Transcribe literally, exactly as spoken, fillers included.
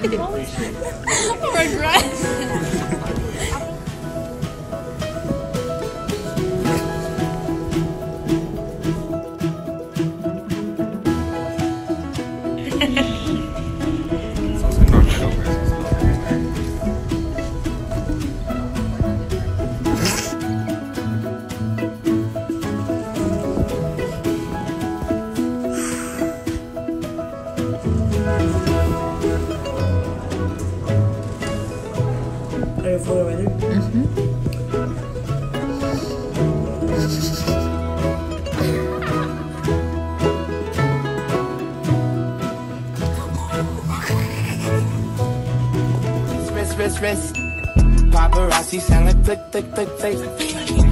Regret. Are you full already? Mm-hmm. Wrist, wrist, wrist. Paparazzi sound like flick, flick, flick, flick.